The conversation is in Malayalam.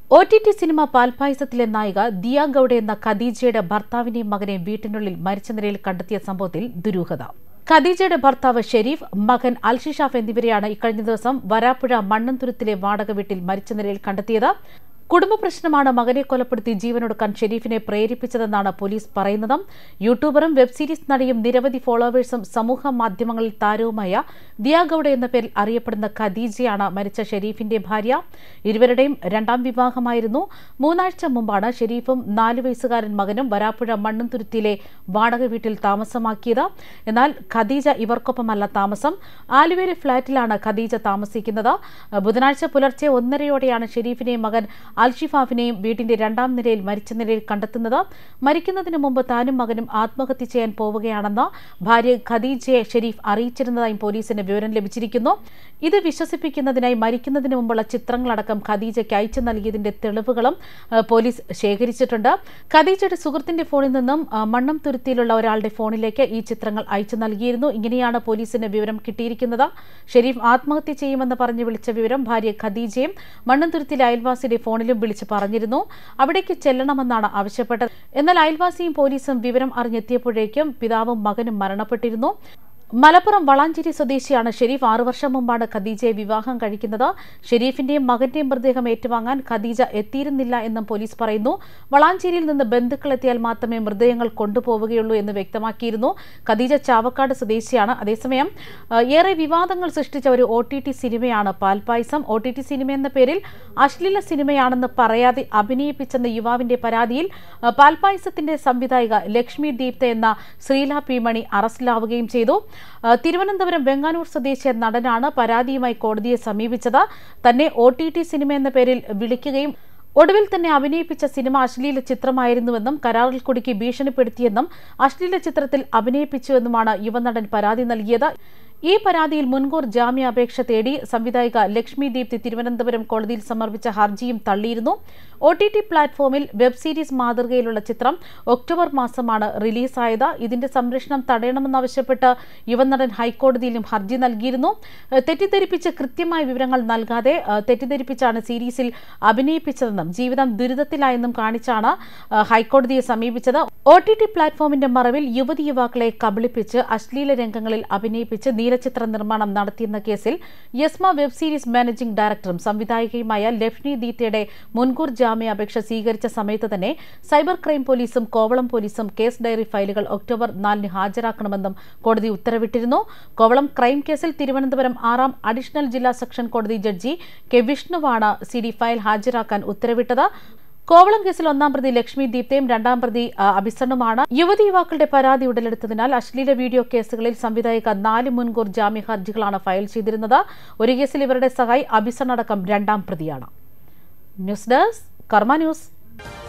OTT സിനിമ പാൽപായസത്തിലെ നായിക ദിയ ഗൌഡ എന്ന ഖദീജയുടെ ഭർത്താവിനെയും മകനെയും വീട്ടിനുള്ളിൽ മരിച്ച നിലയിൽ കണ്ടെത്തിയ സംഭവത്തിൽ ദുരൂഹത. ഖദീജയുടെ ഭർത്താവ് ഷെരീഫ്, മകൻ അൽഷിഷാഫ് എന്നിവരെയാണ് ഇക്കഴിഞ്ഞ ദിവസം വരാപ്പുഴ മണ്ണന്തുരുത്തിലെ വാടക വീട്ടിൽ മരിച്ച നിലയിൽ കണ്ടെത്തിയത്. കുടുംബ പ്രശ്നമാണ് മകനെ കൊലപ്പെടുത്തി ജീവനൊടുക്കാൻ ഷെരീഫിനെ പ്രേരിപ്പിച്ചതെന്നാണ് പോലീസ് പറയുന്നത്. യൂട്യൂബറും വെബ് സീരീസ് നടിയും നിരവധി ഫോളോവേഴ്സും സമൂഹ മാധ്യമങ്ങളിൽ താരവുമായ ദിയ ഗൌഡ എന്ന പേരിൽ അറിയപ്പെടുന്ന ഖദീജയാണ് മരിച്ച ഷെരീഫിന്റെ ഭാര്യ. ഇരുവരുടെയും രണ്ടാം വിവാഹമായിരുന്നു. 3 ആഴ്ച മുമ്പാണ് ഷെരീഫും 4 വയസ്സുകാരൻ മകനും വരാപ്പുഴ മണ്ണന്തുരുത്തിലെ വാടക വീട്ടിൽ താമസമാക്കിയത്. എന്നാൽ ഖദീജ ഇവർക്കൊപ്പമല്ല താമസം. ആലുവയിലെ ഫ്ളാറ്റിലാണ് ഖദീജ താമസിക്കുന്നത്. ബുധനാഴ്ച പുലർച്ചെ 1:30യോടെയാണ് ഷെരീഫിനെയും മകൻ അൽഷിഫാഫിനെയും വീട്ടിന്റെ 2ാം നിലയിൽ മരിച്ച നിലയിൽ കണ്ടെത്തുന്നത്. മരിക്കുന്നതിന് മുമ്പ് താനും മകനും ആത്മഹത്യ ചെയ്യാൻ പോവുകയാണെന്ന് ഭാര്യ ഖദീജയെ ഷെരീഫ് അറിയിച്ചിരുന്നതായും പോലീസിന് വിവരം ലഭിച്ചിരിക്കുന്നു. ഇത് വിശ്വസിപ്പിക്കുന്നതിനായി മരിക്കുന്നതിന് മുമ്പുള്ള ചിത്രങ്ങളടക്കം ഖദീജയ്ക്ക് അയച്ചു നൽകിയതിന്റെ തെളിവുകളും പോലീസ് ശേഖരിച്ചിട്ടുണ്ട്. ഖദീജയുടെ സുഹൃത്തിന്റെ ഫോണിൽ നിന്നും മണ്ണന്തുരുത്തിയിലുള്ള ഒരാളുടെ ഫോണിലേക്ക് ഈ ചിത്രങ്ങൾ അയച്ചു നൽകിയിരുന്നു. ഇങ്ങനെയാണ് പോലീസിന് വിവരം കിട്ടിയിരിക്കുന്നത്. ഷെരീഫ് ആത്മഹത്യ ചെയ്യുമെന്ന് പറഞ്ഞ് വിളിച്ച വിവരം ഭാര്യ ഖദീജയും മണ്ണന്തുരുത്തിയിലെ അയൽവാസിയുടെ ഫോണിലും വിളിച്ച് പറഞ്ഞിരുന്നു. അവിടേക്ക് ചെല്ലണമെന്നാണ് ആവശ്യപ്പെട്ടത്. എന്നാൽ അയൽവാസിയും പോലീസും വിവരം അറിഞ്ഞെത്തിയപ്പോഴേക്കും പിതാവും മകനും മരണപ്പെട്ടിരുന്നു. മലപ്പുറം വളാഞ്ചേരി സ്വദേശിയാണ് ഷെരീഫ്. 6 വർഷം മുമ്പാണ് ഖദീജയെ വിവാഹം കഴിക്കുന്നത്. ഷെരീഫിന്റെയും മകന്റെയും മൃതദേഹം ഏറ്റുവാങ്ങാൻ ഖദീജ എത്തിയിരുന്നില്ല എന്നും പോലീസ് പറയുന്നു. വളാഞ്ചേരിയിൽ നിന്ന് ബന്ധുക്കൾ എത്തിയാൽ മാത്രമേ മൃതദേഹങ്ങൾ കൊണ്ടുപോവുകയുള്ളൂ എന്ന് വ്യക്തമാക്കിയിരുന്നു. ഖദീജ ചാവക്കാട് സ്വദേശിയാണ്. അതേസമയം ഏറെ വിവാദങ്ങൾ സൃഷ്ടിച്ച ഒരു OTT സിനിമയാണ് പാൽപായസം. OTT സിനിമ എന്ന പേരിൽ അശ്ലീല സിനിമയാണെന്ന് പറയാതെ അഭിനയിപ്പിച്ചെന്ന യുവാവിന്റെ പരാതിയിൽ പാൽപായസത്തിന്റെ സംവിധായിക ലക്ഷ്മി ദീപ്ത എന്ന ശ്രീല പി മണി അറസ്റ്റിലാവുകയും ചെയ്തു. തിരുവനന്തപുരം വെങ്ങാനൂർ സ്വദേശിയ നടനാണ് പരാതിയുമായി കോടതിയെ സമീപിച്ചത്. തന്നെ OTT സിനിമ എന്ന പേരിൽ വിളിക്കുകയും ഒടുവിൽ തന്നെ അഭിനയിപ്പിച്ച സിനിമ അശ്ലീല ചിത്രമായിരുന്നുവെന്നും കരാറിൽ കുടുക്കി ഭീഷണിപ്പെടുത്തിയെന്നും അശ്ലീല ചിത്രത്തിൽ അഭിനയിപ്പിച്ചുവെന്നുമാണ് യുവനടൻ പരാതി നൽകിയത്. ഈ പരാതിയിൽ മുൻകൂർ ജാമ്യാപേക്ഷ തേടി സംവിധായിക ലക്ഷ്മി ദീപ്തി തിരുവനന്തപുരം കോടതിയിൽ സമർപ്പിച്ച ഹർജിയും തള്ളിയിരുന്നു. OTT പ്ലാറ്റ്ഫോമിൽ വെബ് സീരീസ് മാതൃകയിലുള്ള ചിത്രം ഒക്ടോബർ മാസമാണ് റിലീസായത്. ഇതിന്റെ സംരക്ഷണം തടയണമെന്നാവശ്യപ്പെട്ട് യുവനടൻ ഹൈക്കോടതിയിലും ഹർജി നൽകിയിരുന്നു. തെറ്റിദ്ധരിപ്പിച്ച് കൃത്യമായ വിവരങ്ങൾ നൽകാതെ തെറ്റിദ്ധരിപ്പിച്ചാണ് സീരീസിൽ അഭിനയിപ്പിച്ചതെന്നും ജീവിതം ദുരിതത്തിലായെന്നും കാണിച്ചാണ് ഹൈക്കോടതിയെ സമീപിച്ചത്. OTT പ്ലാറ്റ്ഫോമിന്റെ മറവിൽ യുവതിയുവാക്കളെ കബളിപ്പിച്ച് അശ്ലീല രംഗങ്ങളിൽ അഭിനയിപ്പിച്ച് നീലച്ചിത്ര നിർമ്മാണം നടത്തിയെന്ന കേസിൽ യസ്മ വെബ് സീരീസ് മാനേജിംഗ് ഡയറക്ടറും സംവിധായികയുമായ ലക്ഷ്മി ദീപ്തയുടെ മുൻകൂർ ജാമ്യാപേക്ഷ സ്വീകരിച്ച സമയത്ത് തന്നെ സൈബർ ക്രൈം പോലീസും കോവളം പോലീസും കേസ് ഡയറി ഫയലുകൾ ഒക്ടോബർ 4 ഹാജരാക്കണമെന്നും കോടതി ഉത്തരവിട്ടിരുന്നു. കോവളം ക്രൈം കേസിൽ തിരുവനന്തപുരം 6ാം അഡീഷണൽ ജില്ലാ സെക്ഷൻ കോടതി ജഡ്ജി കെ വിഷ്ണുവാണ് CD ഫയൽ ഹാജരാക്കാൻ ഉത്തരവിട്ടത്. കോവളം കേസിൽ 1ാം പ്രതി ലക്ഷ്മി ദീപ്തയും 2ാം പ്രതി അഭിസണ്ണുമാണ്. യുവതി യുവാക്കളുടെ പരാതി ഉടലെടുത്തതിനാൽ അശ്ലീല വീഡിയോ കേസുകളിൽ സംവിധായിക 4 മുൻകൂർ ജാമ്യ ഹർജികളാണ് ഫയൽ ചെയ്തിരുന്നത്. ഒരു കേസിൽ ഇവരുടെ സഹായി അഭിസണ്ണടക്കം 2ാം പ്രതിയാണ്. News desk Karma news.